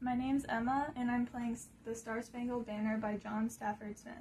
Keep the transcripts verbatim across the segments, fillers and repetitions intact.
My name's Emma, and I'm playing The Star-Spangled Banner by John Stafford Smith.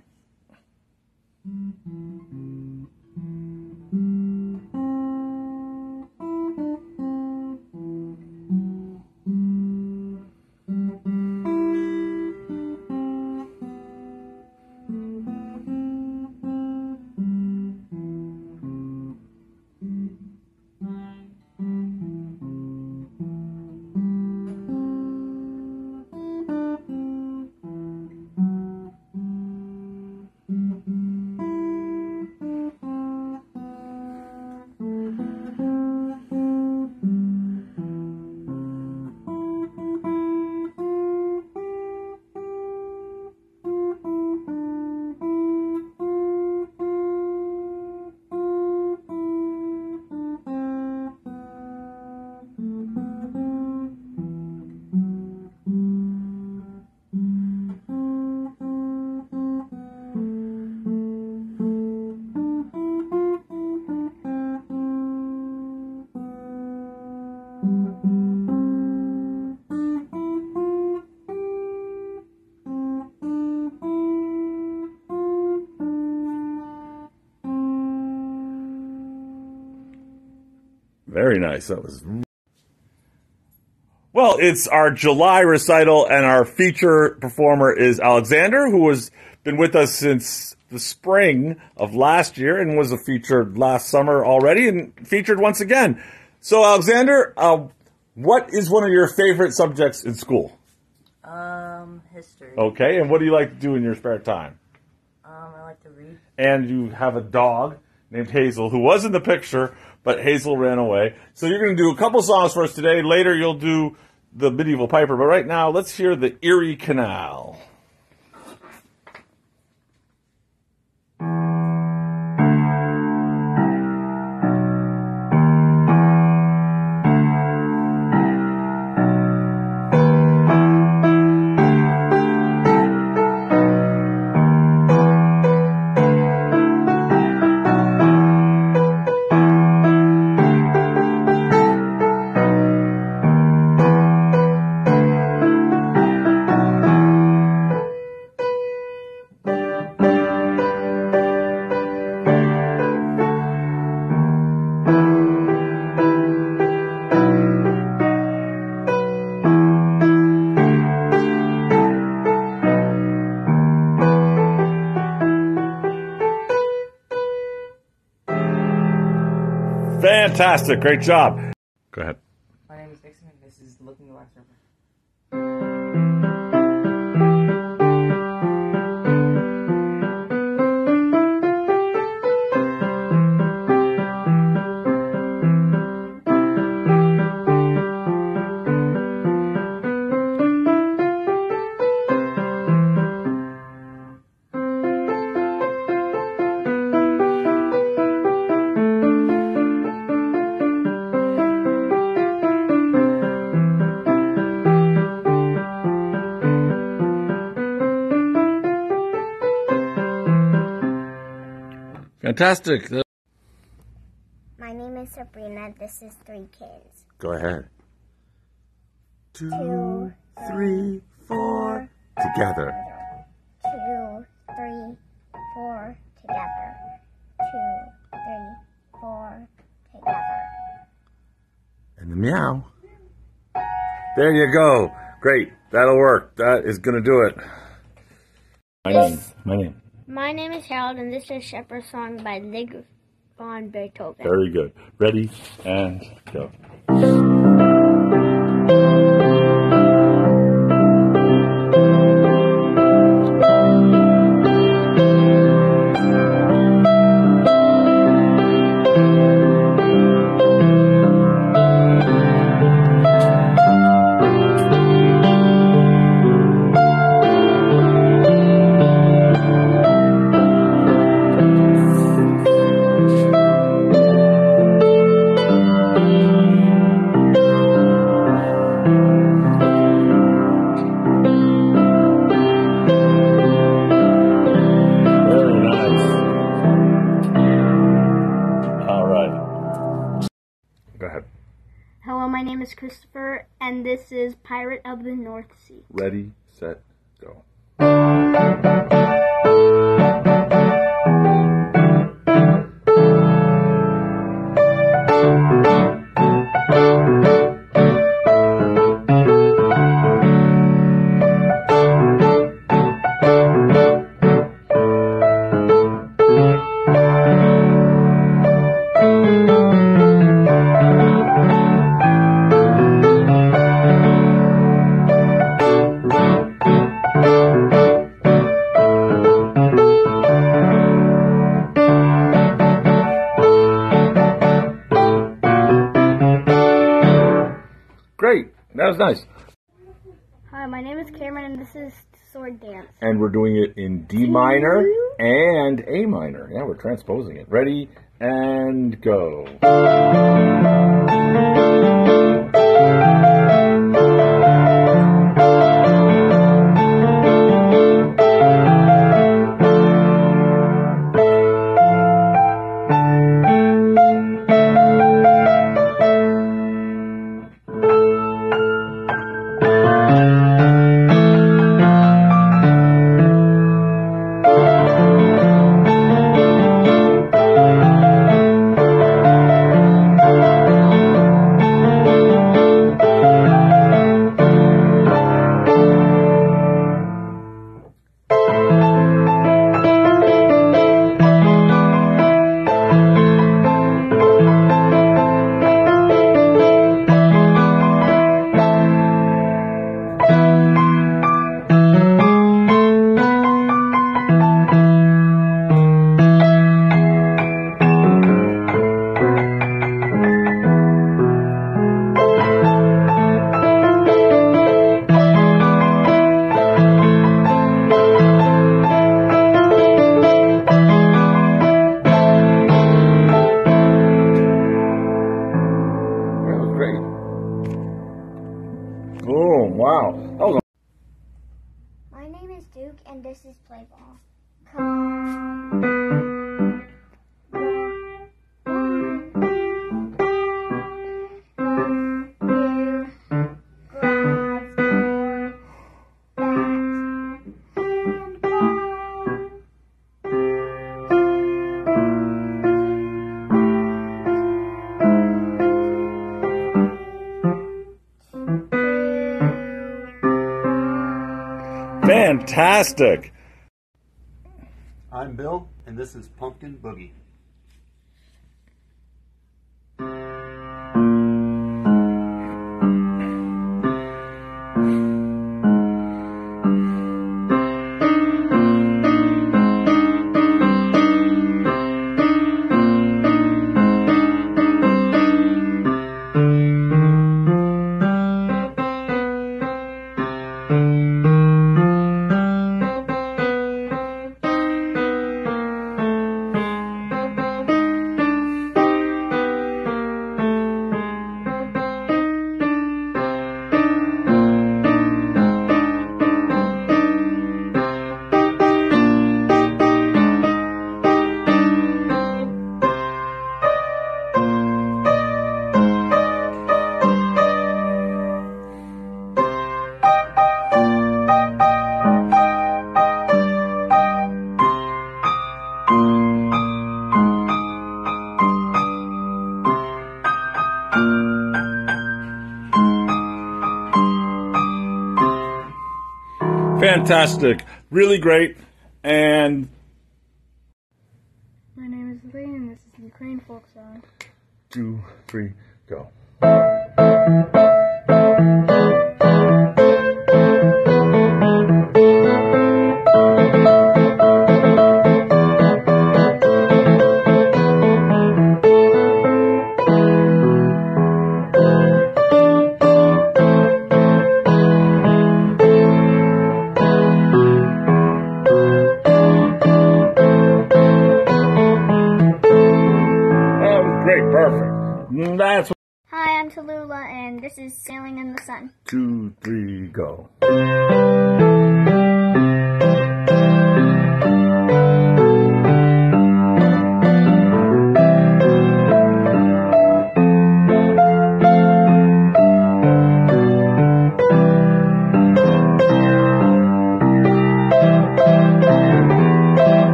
Very nice. That was... Well, it's our July recital, and our feature performer is Alexander, who has been with us since the spring of last year and was a featured last summer already and featured once again. So, Alexander, uh, what is one of your favorite subjects in school? Um, history. Okay, and what do you like to do in your spare time? Um, I like to read. And you have a dog named Hazel, who was in the picture, but Hazel ran away. So you're going to do a couple songs for us today. Later you'll do the Medieval Piper. But right now, let's hear the Erie Canal. Fantastic. Great job. Go ahead. My name is Dixon, and this is Looking Glass River. Fantastic. My name is Sabrina. This is Three Kids. Go ahead. Two, Two, three, four. Together. Two, three, four, together. Two, three, four, together. And the meow. There you go. Great. That'll work. That is going to do it. My name. My name. My name is Harold, and this is Shepherd's Song by Ludwig van Beethoven. Very good. Ready and go. Hello, my name is Christopher, and this is Pirate of the North Sea. Ready, set, go. Great. That was nice. Hi, my name is Cameron, and this is Sword Dance. And we're doing it in D minor and A minor. Yeah, we're transposing it. Ready, and go. Oh, wow. That was My name is Duke, and this is Play Ball. Come. fantastic. I'm Bill, and this is Pumpkin Boogie. Fantastic. Really great. And My name is Lee, and this is the Ukraine folk song. two, three, go. Great, perfect. That's what. Hi, I'm Tallulah, and this is Sailing in the Sun. Two, three, go.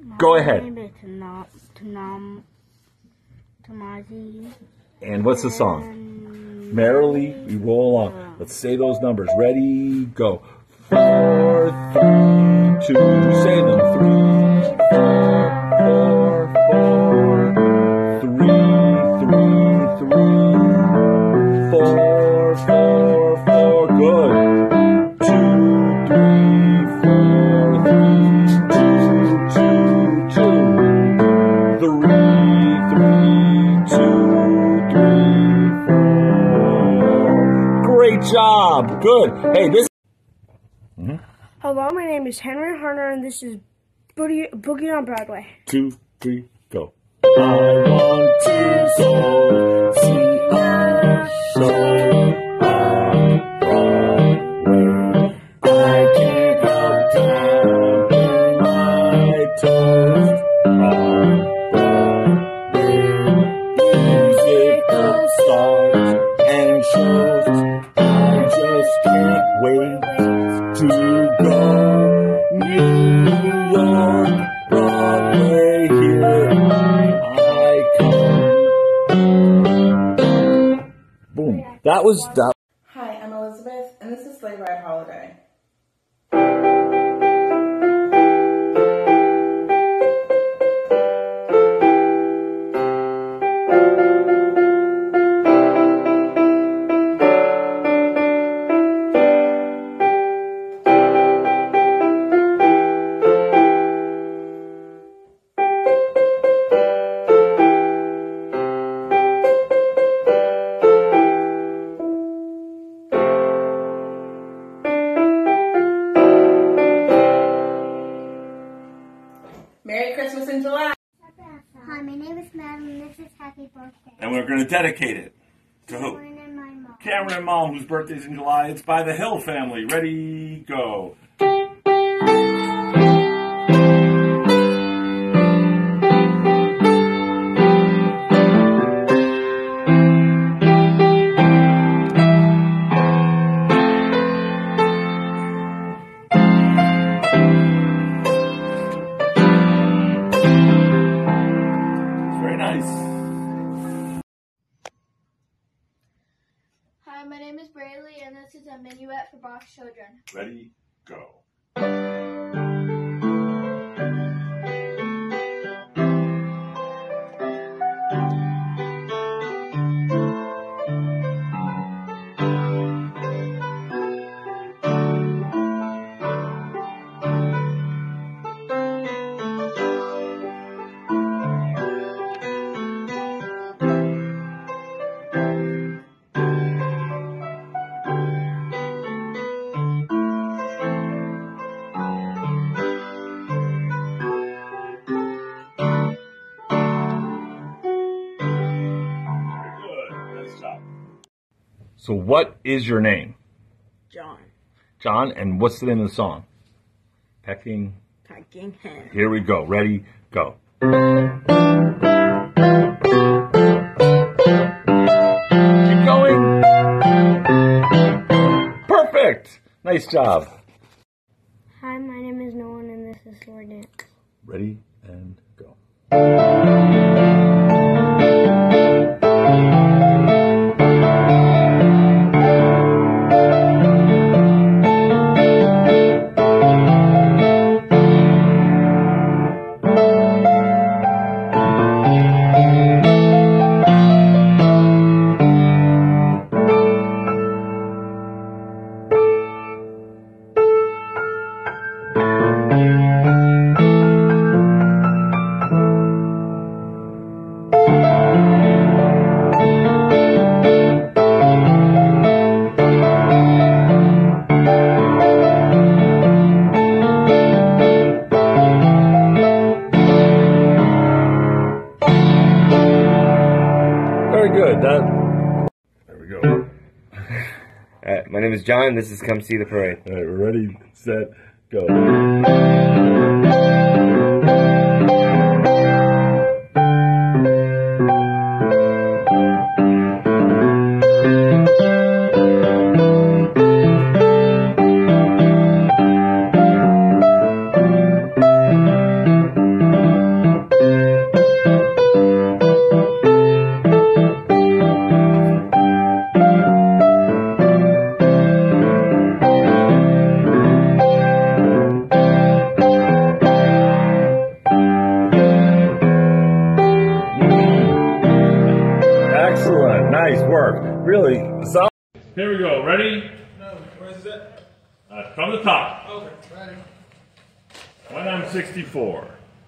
Go My ahead. name is Tanam, Tanam, Tamazi. And what's the song? And Merrily, we roll on. Let's say those numbers. Ready, go. Four, three, two. Say them. Three, four, four, four. Three, three, three. Four, four, four. Good. Two, three, four, three, two, two, two. Three, three, two, three, four. Great job. Good. Hey, this. Hello, my name is Henry Harner, and this is Boogie, Boogie on Broadway. Two, three, go. I want to go see a show on Broadway. I can't help tapping my toes on Broadway. Musical stars and shows. I just can't wait to go. New York, Broadway, here I come. Boom. That was that. Hi, I'm Elizabeth, and this is Sleigh Ride Holiday. Merry Christmas in July. Hi, my name is Madam, and this is Happy Birthday. And we're going to dedicate it to who? Cameron and my mom. Cameron and Mom, whose birthday's in July. It's by the Hill family. Ready, go. Very nice. Hi, my name is Braylee, and this is a minuet for Bach children. Ready, go. So what is your name? John. John, and what's the name of the song? Pecking. Pecking Hen. Here we go. Ready, go. Keep going. Perfect. Nice job. Hi, my name is Nolan, and this is Sword Dance. Ready, and go. Very good. That. There we go. Uh, my name is John. This is Come See the Parade. All right, we're ready, set, go. really. So Here we go. Ready? No. Where's it? Uh, from the top. Okay. Ready. When I'm sixty-four.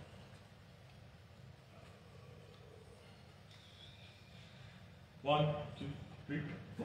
One, two, three.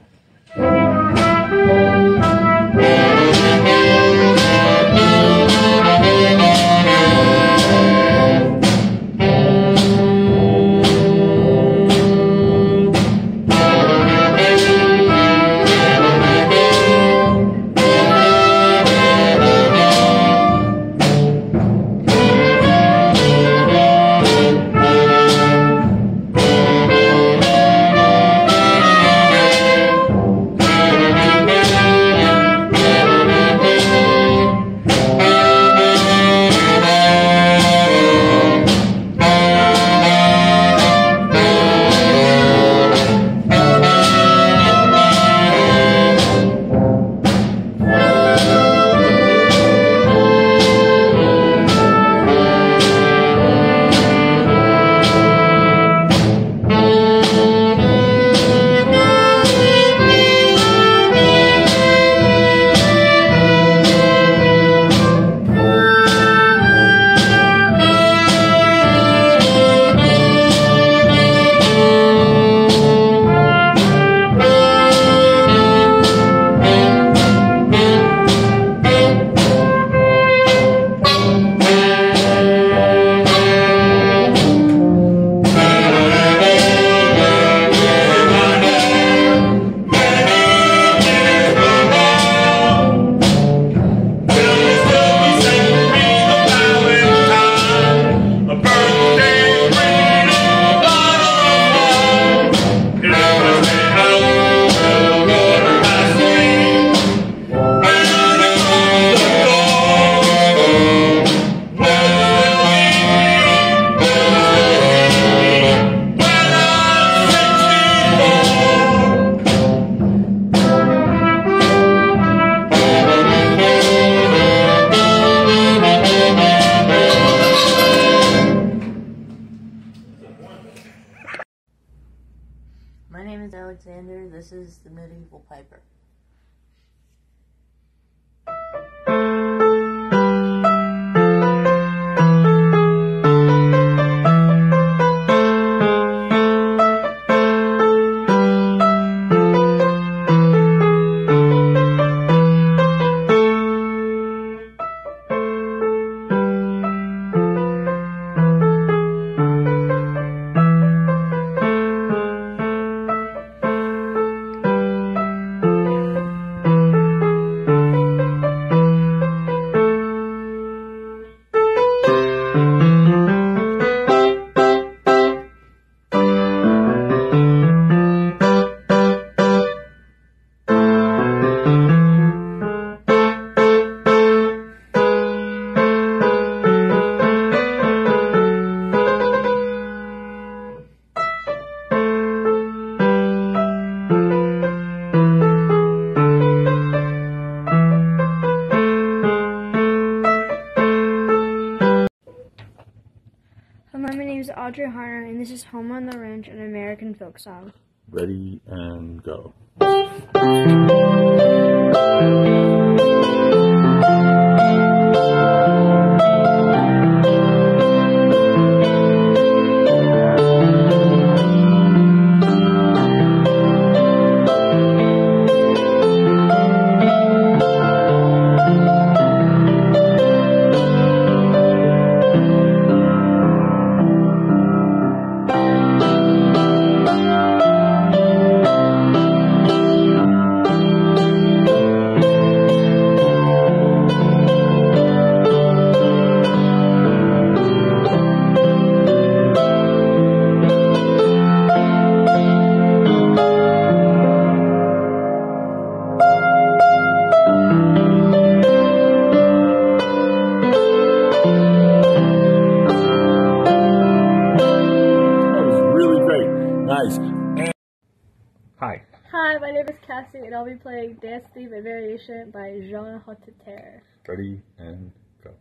My name is Alexander. This is the medieval piper. Hello, my name is Audrey Harner, and this is Home on the Ranch, an American folk song. ready and go. Hi. Hi, my name is Cassie, and I'll be playing Dance Theme and Variation by Jean Hotteterre. Ready and go.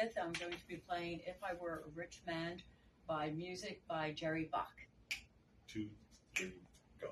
Elizabeth. I'm going to be playing If I Were a Rich Man by music by Jerry Bach. Two, three, go.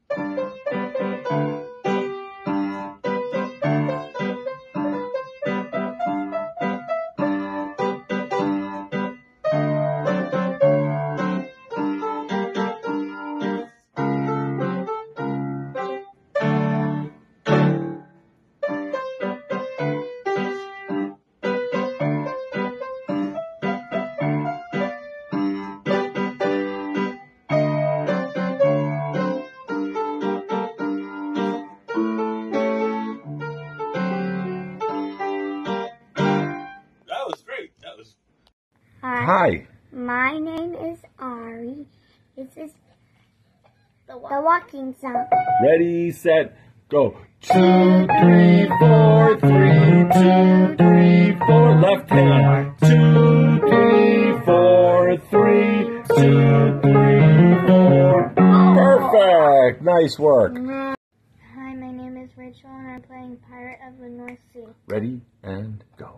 Hi. Hi. My name is Ari. This is the, the walking song. Ready, set, go. Two, three, four, three, two, three, four. Left hand. Two, three, four, three, two, three, four. Perfect. Nice work. Hi, my name is Rachel, and I'm playing Pirate of the North Sea. Ready, and go.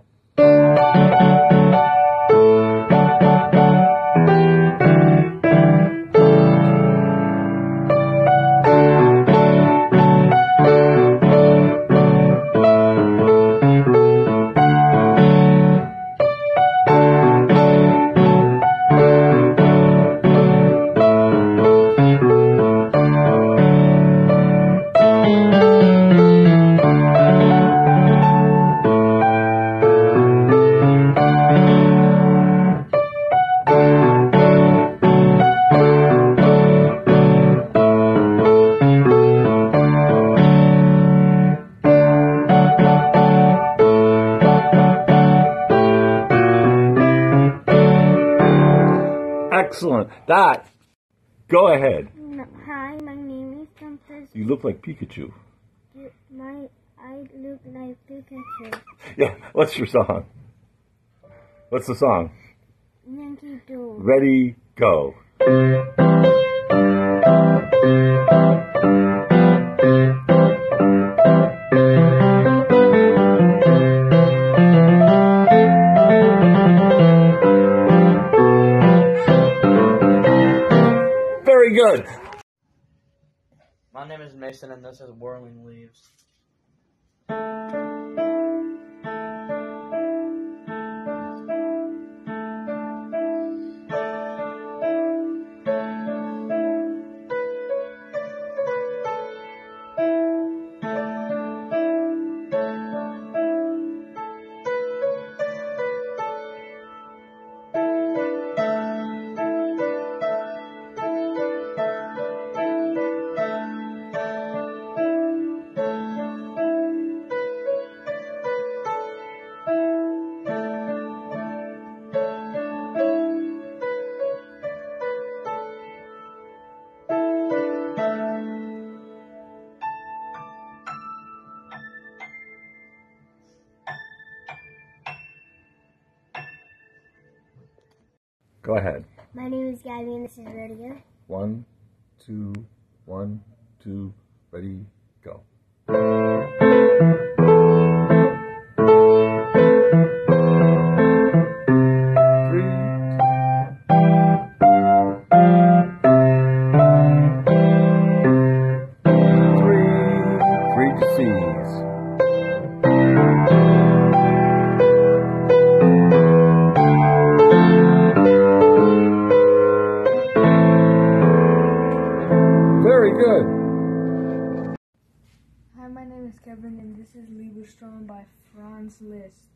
Excellent. That. Go ahead. No, hi, my name is Compass. You look like Pikachu. My, I look like Pikachu. Yeah. What's your song? What's the song? Yankee Doodle. Ready, go. Very good. My name is Mason, and this is Whirling Leaves. Go ahead. My name is Gabby, and this is Radio. One, two, one, two, ready, go. Hi, my name is Kevin, and this is Liebestraum by Franz Liszt.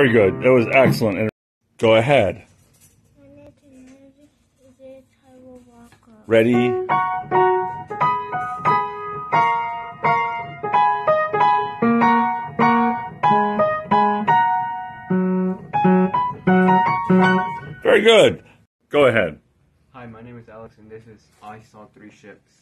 Very good. It was excellent. Go ahead. Ready? Very good. Go ahead. Hi, my name is Alex, and this is I Saw Three Ships.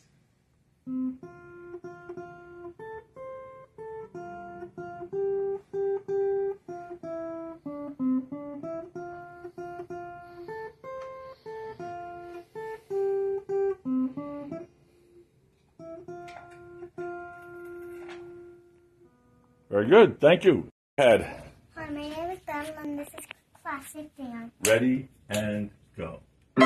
Very good. Thank you. Go ahead. Hi, my name is Bella, and this is classic dance. Ready and go.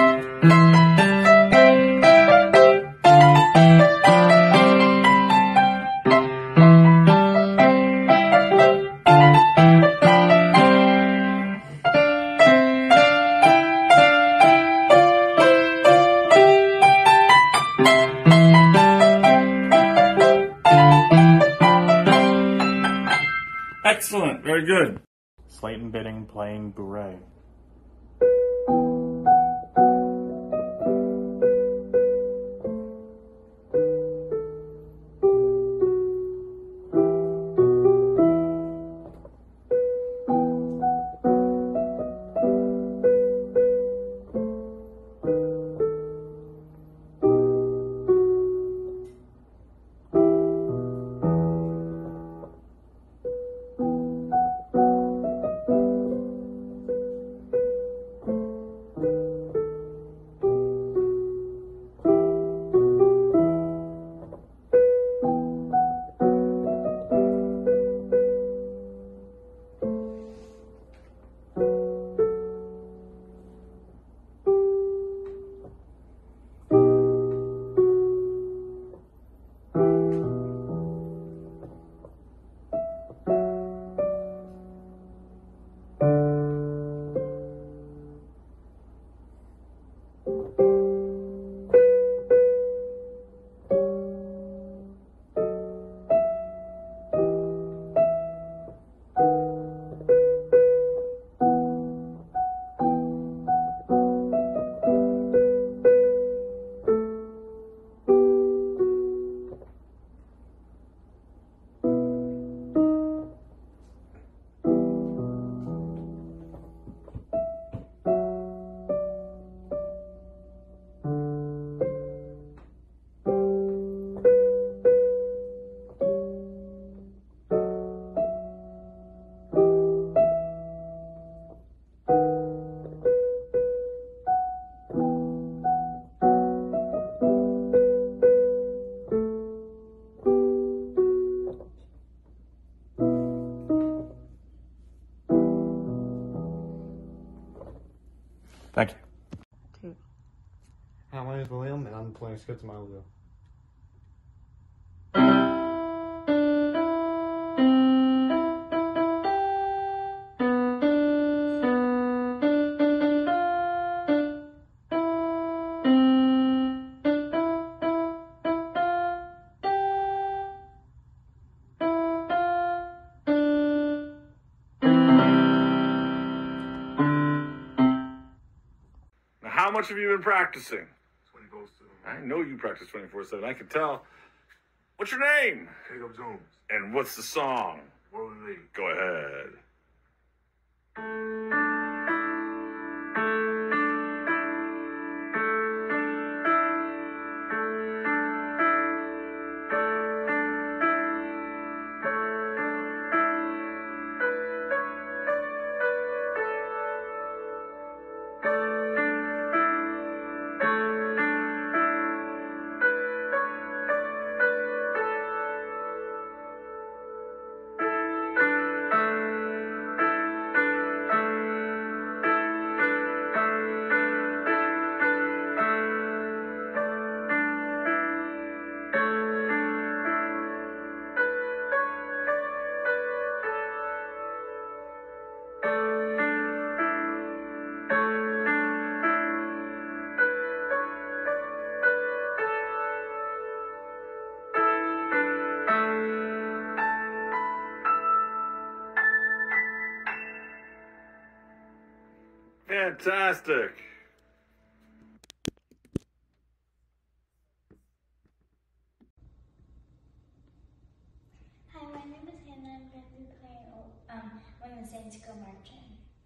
Excellent. Very good. Slayton Bidding playing Bourrée. Thank you. Two. Hi, my name is William, and I'm playing Schizomaldo. Now, how much have you been practicing? twenty-four seven. I know you practice twenty-four seven. I can tell. What's your name? Jacob Jones. And what's the song? Rolling Lady. Go ahead. Fantastic. Hi, my name is Hannah. I'm going to be playing um, When the Saints Go Marching.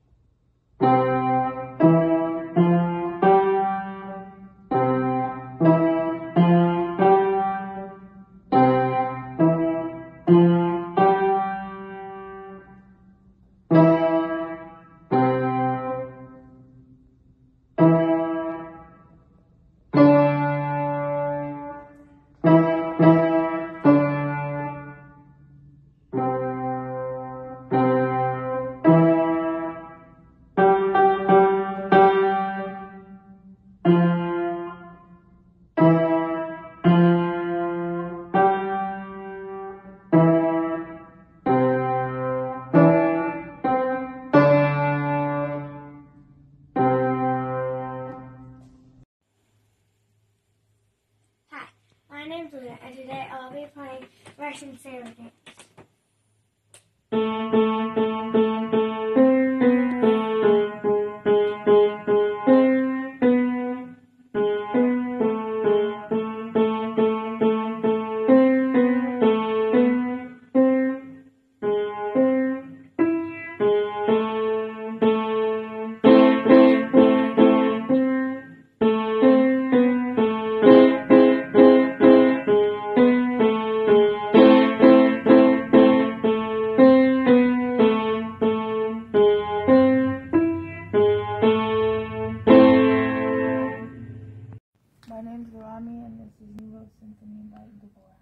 Hi, my name's Luna, and today I'll be playing Russian Sailor Dance. My name's Rami, and this is Nouveau Symphony by Dvorak.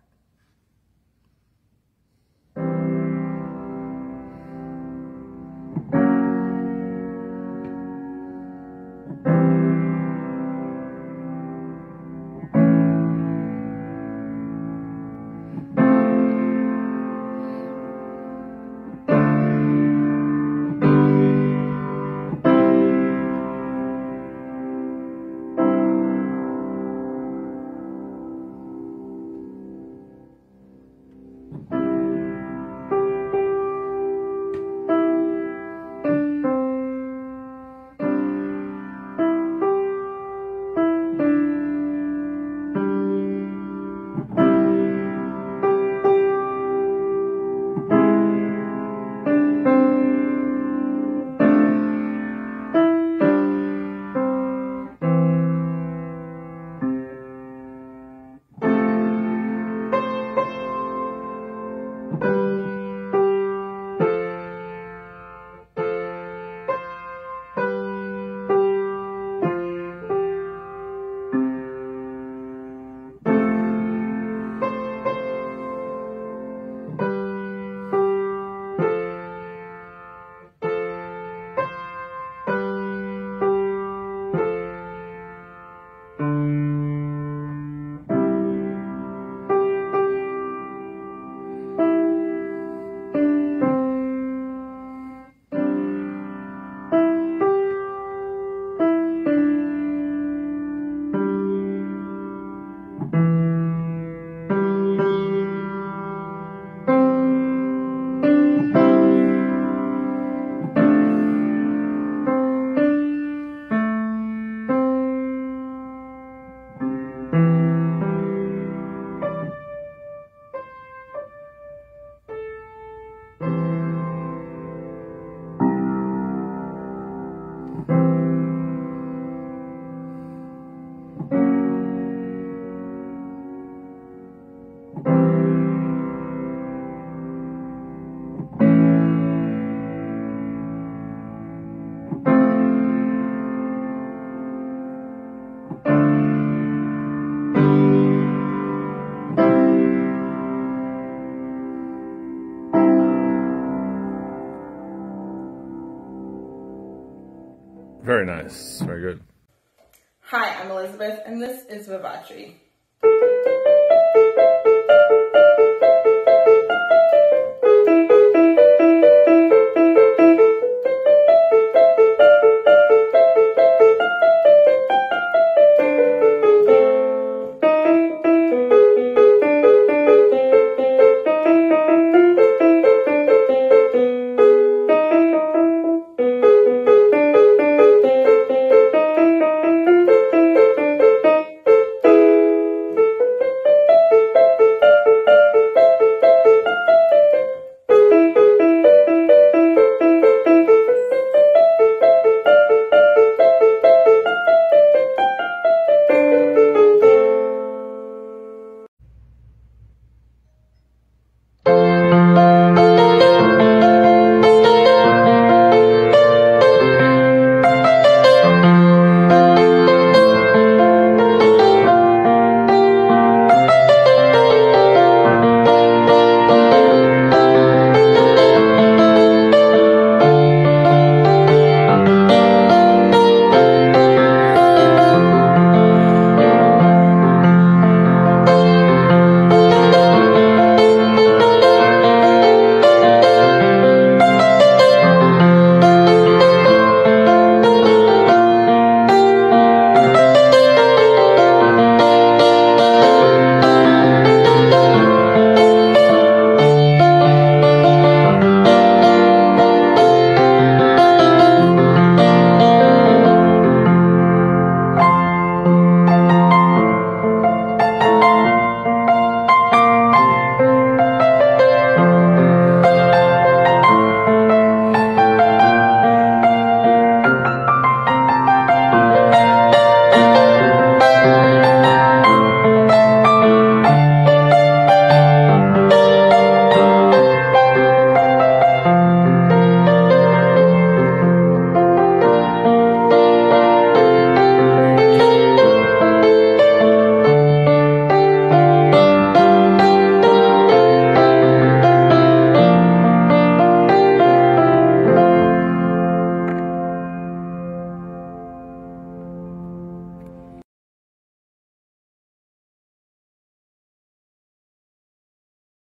Very nice. Very good. Hi, I'm Elizabeth, and this is Vivace.